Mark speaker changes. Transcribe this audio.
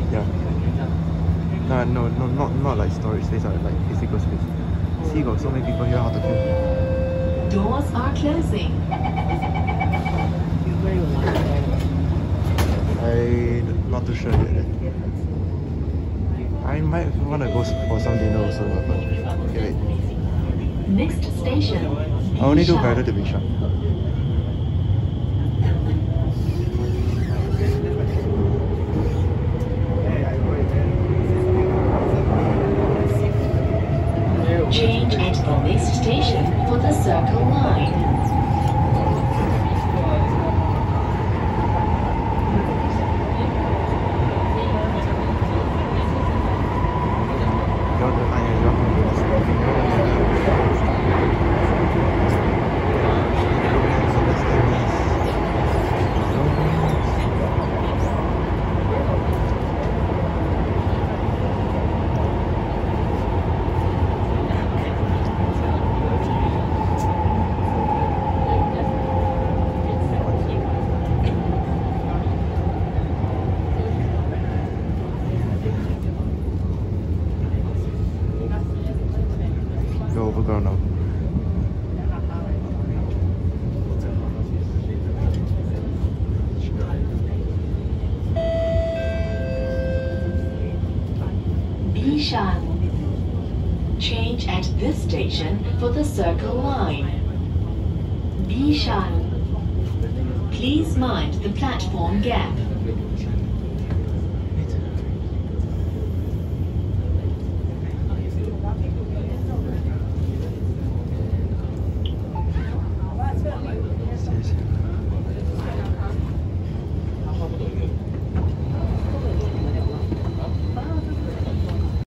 Speaker 1: Yeah. No, not like storage space, like physical space. See, got so many people here, how to feel?
Speaker 2: Doors are closing.
Speaker 1: I'm not too sure yet. I might want to go for some dinner also, but okay, wait.
Speaker 2: Next station.
Speaker 1: I only do Braddell to Bishan.
Speaker 2: Change at the next station for the Circle Line. Go overground now. Bishan. Change at this station for the Circle Line. Bishan. Please mind the platform gap.